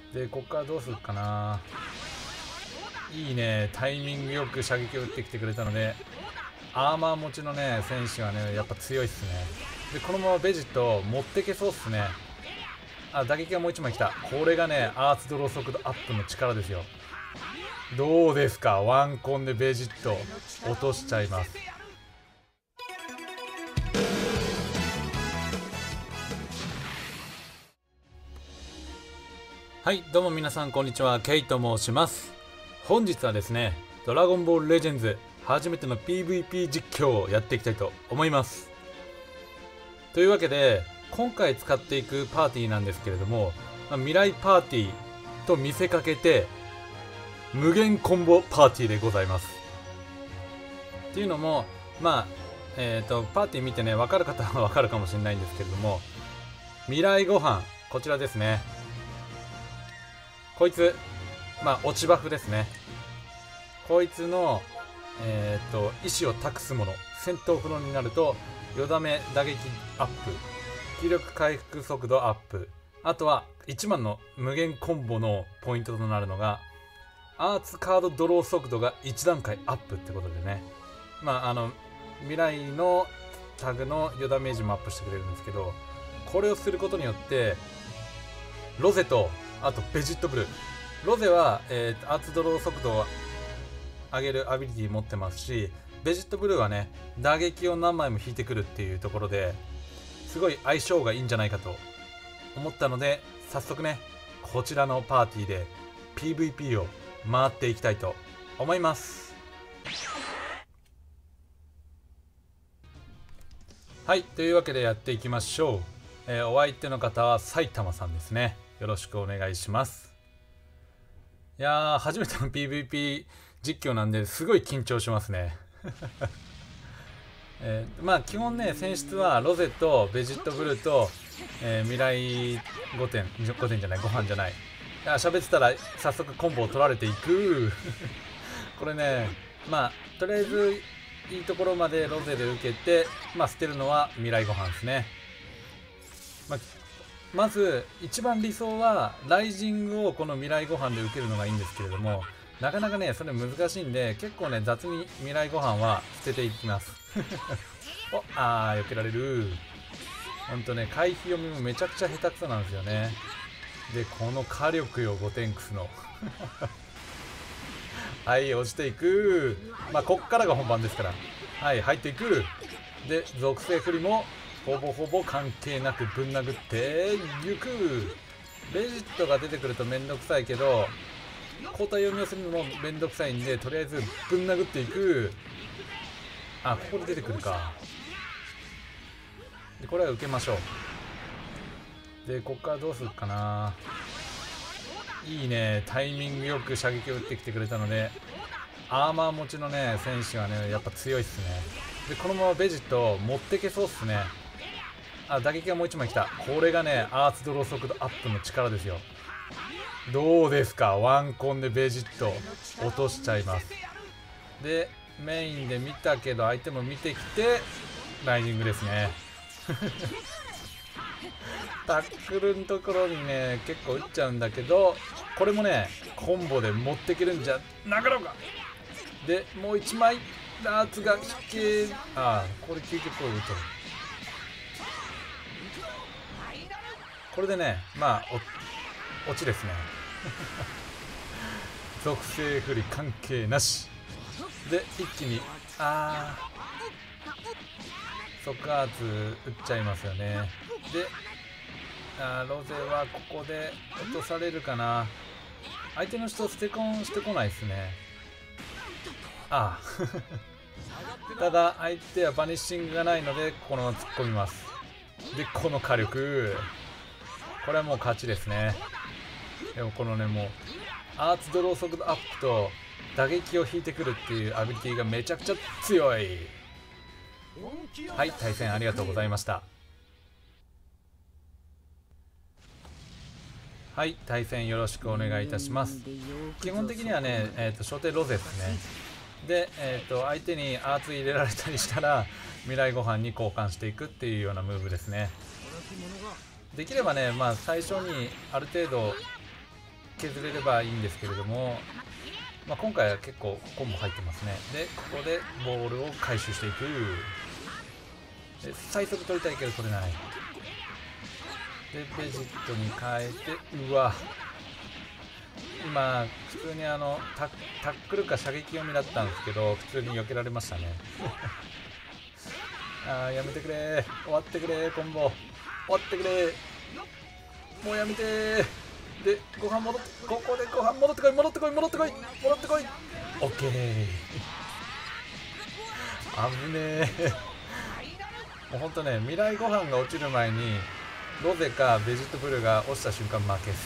でこっからどうするかな。いいね、タイミングよく射撃を打ってきてくれたので、アーマー持ちのね選手はねやっぱ強いっすね。でこのままベジット持ってけそうっすね。あ、打撃がもう1枚来た。これがねアーツドロー速度アップの力ですよ。どうですか、ワンコンでベジット落としちゃいます。はい、どうも皆さんこんにちは、ケイと申します。本日はですね、ドラゴンボールレジェンズ初めての PVP 実況をやっていきたいと思います。というわけで今回使っていくパーティーなんですけれども、未来パーティーと見せかけて無限コンボパーティーでございます。っていうのもパーティー見てね分かる方は分かるかもしれないんですけれども、未来ご飯こちらですね。こいつ落ちバフですね。こいつの意志を託すもの、戦闘不能になるとよだめ打撃アップ、気力回復速度アップ、あとは一番の無限コンボのポイントとなるのがアーツカードドロー速度が1段階アップってことでね、未来のタグの余ダメージもアップしてくれるんですけど、これをすることによってロゼとあとベジットブルー、ロゼは、アーツドロー速度を上げるアビリティ持ってますし、ベジットブルーはね打撃を何枚も引いてくるっていうところですごい相性がいいんじゃないかと思ったので、早速ねこちらのパーティーで PVP を回っていきたいと思います。はい、というわけでやっていきましょう。お相手の方は埼玉さんですね。よろしくお願いします。いやー、初めての PVP 実況なんですごい緊張しますね。基本ね選出はロゼとベジットブルーと、未来5点じゃない、ご飯じゃない、喋ってたら早速コンボを取られていく。これねとりあえずいいところまでロゼで受けて、捨てるのは未来ご飯ですね。まず一番理想はライジングをこの未来ご飯で受けるのがいいんですけれども、なかなかねそれ難しいんで、結構ね雑に未来ご飯は捨てていきます。避けられる。ほんとね回避読みもめちゃくちゃ下手くそなんですよね。でこの火力よゴテンクスのはい落ちていく。こっからが本番ですから、はい入っていく。で属性振りもほぼ関係なくぶん殴っていく。ベジットが出てくるとめんどくさいけど、交代読みをするのもめんどくさいんで、とりあえずぶん殴っていく。ここで出てくるか。でこれは受けましょう。でこっからどうするかな。いいね、タイミングよく射撃を打ってきてくれたので、アーマー持ちのね選手はねやっぱ強いっすね。でこのままベジット持ってけそうっすね。打撃がもう1枚来た。これがねアーツドロー速度アップの力ですよ。どうですか、ワンコンでベジット落としちゃいます。でメインで見たけど相手も見てきてライジングですね。タックルのところにね結構打っちゃうんだけど、これもねコンボで持っていけるんじゃなかろうか。でもう1枚ダーツが引け、これ究極を打とる。これでね落ちですね。属性振り関係なしで一気に即アーツ打っちゃいますよね。でロゼはここで落とされるかな。相手の人ステコンしてこないですね。ただ相手はバニッシングがないのでこのまま突っ込みます。でこの火力、これはもう勝ちですね。でもこのねもうアーツドロー速度アップと打撃を引いてくるっていうアビリティがめちゃくちゃ強い。はい、対戦ありがとうございました。はい、対戦よろしくお願いいたします。基本的にはね、初手ロゼですね。で、相手にアーツ入れられたりしたら未来ご飯に交換していくっていうようなムーブですね。できればね、最初にある程度削れればいいんですけれども、まあ、今回は結構コンボ入ってますね。でここでボールを回収していく。で最速取りたいけど取れない。でベジットに変えて、うわ今普通にタックルか射撃読みだったんですけど、普通に避けられましたね。あーやめてくれ、終わってくれ、コンボ終わってくれ、もうやめてー。でご飯戻って、ここでご飯戻ってこい、戻ってこい、戻ってこい、戻ってこい。オッケー。危ねえ。もうほんとね、未来ご飯が落ちる前にロゼかベジットブルーが落ちた瞬間負けです。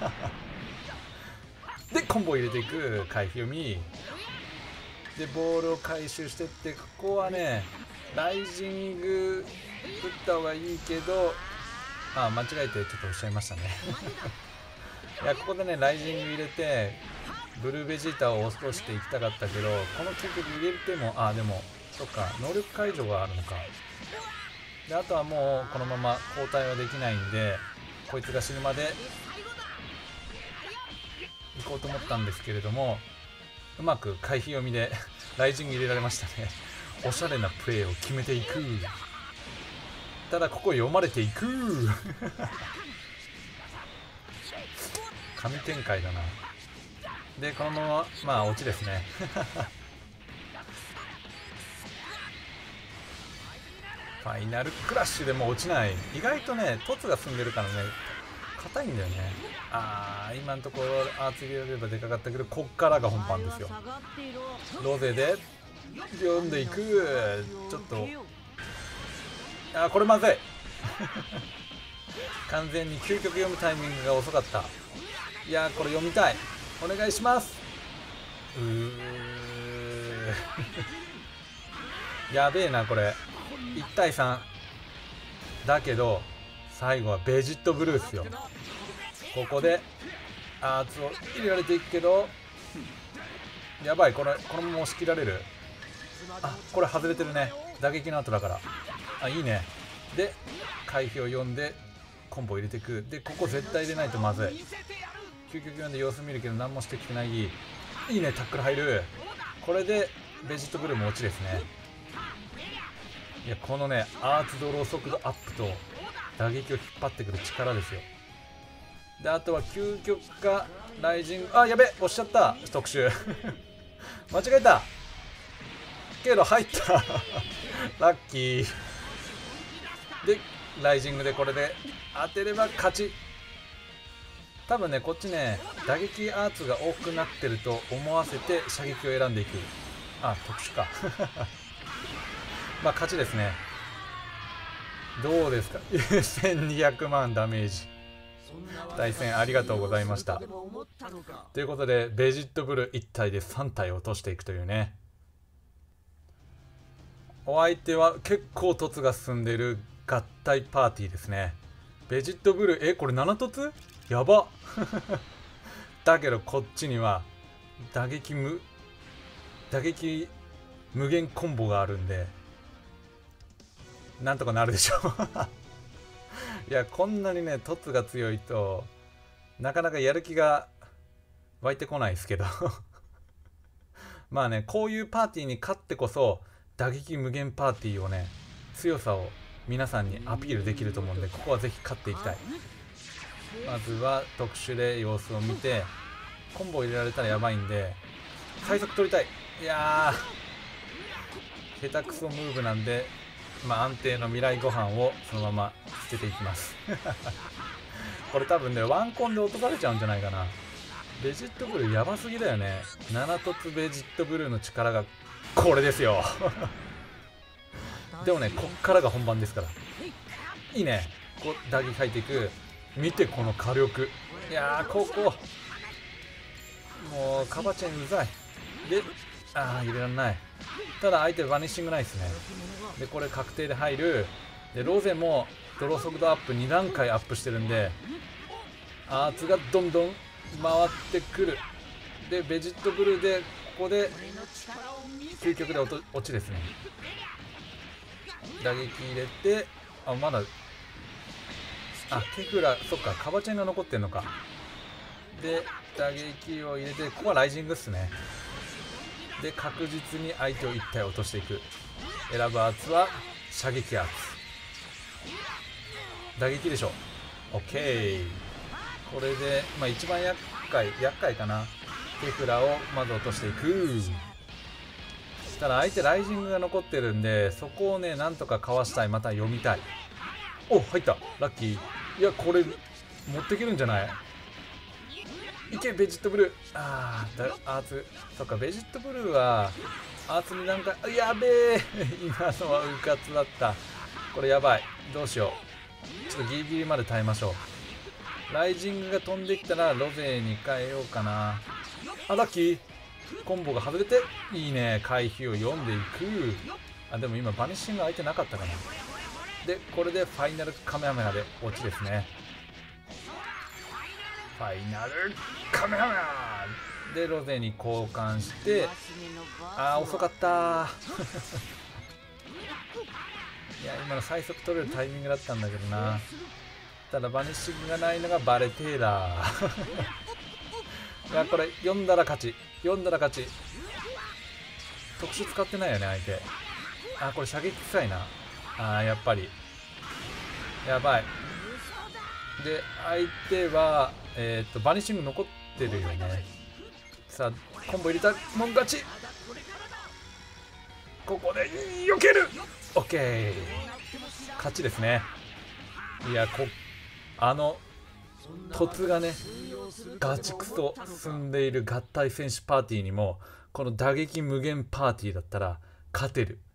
でコンボ入れていく回避読みでボールを回収してって、ここはねライジング打った方がいいけど、間違えてちょっとおっしゃいましたね。いやここでねライジング入れてブルーベジータを落としていきたかったけど、この究極入れてもでもそっか、能力解除があるのか。であとはもうこのまま交代はできないんで、こいつが死ぬまで行こうと思ったんですけれども、うまく回避読みでライジング入れられましたね。おしゃれなプレーを決めていく。ただここ読まれていく。神展開だな。でこのまま落ちですね。ファイナルクラッシュでも落ちない。意外とね凸が進んでるからね硬いんだよね。今のところアーツ入れればでかかったけど、こっからが本番ですよ。ロゼで読んでいく。ちょっとこれまずい。完全に究極読むタイミングが遅かった。いやこれ読みたい、お願いします。やべえなこれ。1対3だけど最後はベジットブルーっすよ。ここでアーツを入れられていくけど、やばい、このまま押し切られる。これ外れてるね、打撃の後だから。いいね。で回避を読んでコンボ入れていく。でここ絶対入れないとまずい。究極読んで様子見るけど何もしてきてない。いいね、タックル入る。これでベジットブルーも落ちですね。いやこのねアーツドロー速度アップと打撃を引っ張ってくる力ですよ。であとは究極かライジング、やべえ押しちゃった。特殊間違えたけど入った。ラッキー。でライジングでこれで当てれば勝ち。多分ねこっちね打撃アーツが多くなってると思わせて射撃を選んでいく。特殊か。勝ちですね。どうですか。1200万ダメージ。対戦ありがとうございました。ということでベジットブルー1体で3体落としていくというね。お相手は結構凸が進んでいる合体パーティーですね。ベジットブルーこれ7凸やば。だけどこっちには打撃無限コンボがあるんでなんとかなるでしょう。いやこんなにね凸が強いとなかなかやる気が湧いてこないですけど。まあねこういうパーティーに勝ってこそ打撃無限パーティーをね強さを皆さんにアピールできると思うんで、ここはぜひ勝っていきたい。まずは特殊で様子を見てコンボ入れられたらやばいんで最速取りたい。いやー下手くそムーブなんで安定の未来ご飯をそのまま捨てていきます。これ多分ねワンコンで落とされちゃうんじゃないかな。ベジットブルーやばすぎだよね。7凸ベジットブルーの力がこれですよ。でもねこっからが本番ですから。いいね、こう打撃入っていく。見てこの火力。いやーここもうカバチェンうざい。で入れられない。ただ相手バニッシングないですね。でこれ確定で入る。でロゼもドロー速度アップ2段階アップしてるんでアーツがどんどん回ってくる。でベジットブルーでここで究極で落ちですね。打撃入れてまだケフラそっかカバチェンが残ってんのか。 で打撃を入れて、ここはライジングっすね。で確実に相手を1体落としていく。選ぶ圧は射撃圧、打撃でしょ。 OK。 これで、一番厄介かな。テフラをまず落としていく。ただ相手ライジングが残ってるんで、そこをねなんとかかわしたい、また読みたい。お、入った、ラッキー。いやこれ持っていけるんじゃない？いけベジットブルー。アーツ、そっか、ベジットブルーはアーツになんか、やべえ今のはうかつだった。これやばい、どうしよう。ちょっとギリギリまで耐えましょう。ライジングが飛んできたらロゼに変えようかな。あ、ラッキー。コンボが外れて、いいね、回避を読んでいく。あ、でも今バニッシング相手なかったかな。でこれでファイナルカメハメハで落ちですね。ファイナルカメハメハでロゼに交換して、遅かったいや今の最速取れるタイミングだったんだけどな。ただバニッシングがないのがバレテーラいやこれ読んだら勝ち、特殊使ってないよね相手。これ射撃臭いな。やっぱりやばい。で相手はバニッシング残ってるよね。さあコンボ入れたもん勝ち。ここで避ける。 OK、 勝ちですね。いや凸がねガチクソ進んでいる合体戦士パーティーにもこの打撃無限パーティーだったら勝てる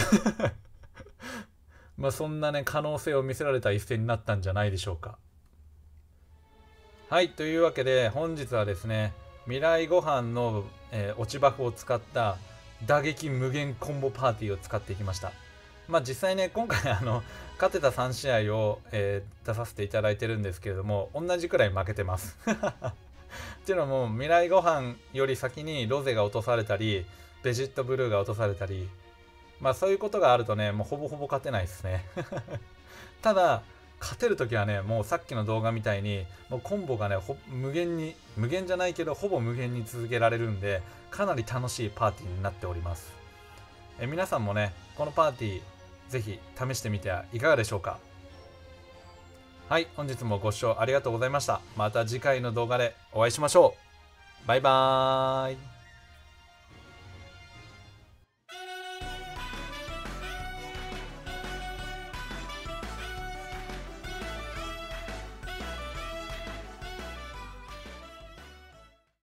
そんなね可能性を見せられた一戦になったんじゃないでしょうか。はい、というわけで本日はですね、未来ご飯の、落ちバフを使った打撃無限コンボパーティーを使っていきました。実際ね今回勝てた3試合を、出させていただいてるんですけれども、同じくらい負けてますっていうのも未来ご飯より先にロゼが落とされたりベジットブルーが落とされたり、そういうことがあるとねもうほぼほぼ勝てないですねただ勝てるときはねもうさっきの動画みたいにもうコンボがね無限じゃないけどほぼ無限に続けられるんで、かなり楽しいパーティーになっております。皆さんもねこのパーティーぜひ試してみてはいかがでしょうか。はい、本日もご視聴ありがとうございました。また次回の動画でお会いしましょう。バイバーイ。